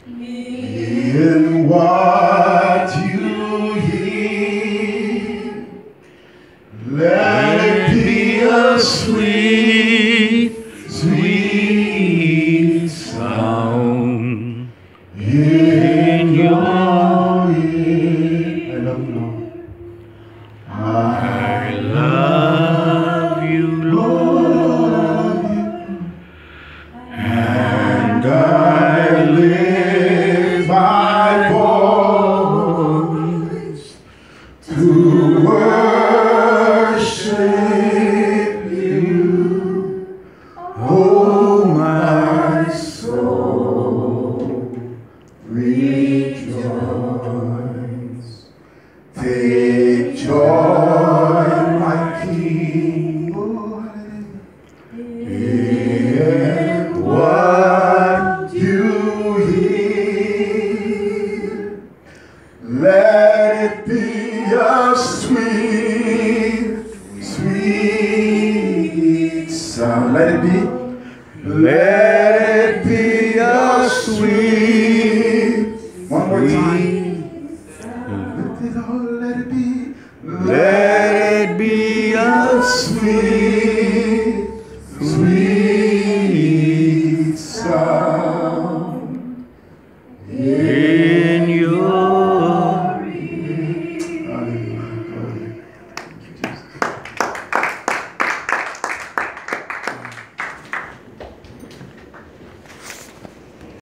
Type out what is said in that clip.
In what you hear, let it be a sweet, sweet sound in your ear. I love you, Lord. I love you, Lord, and I lift my voice to worship you, oh my soul, rejoice. Take joy, my King, in what you hear. Let it be a sweet, sweet sound. Let it be. Let it be a sweet. One more time. Let it be. Let it be a sweet.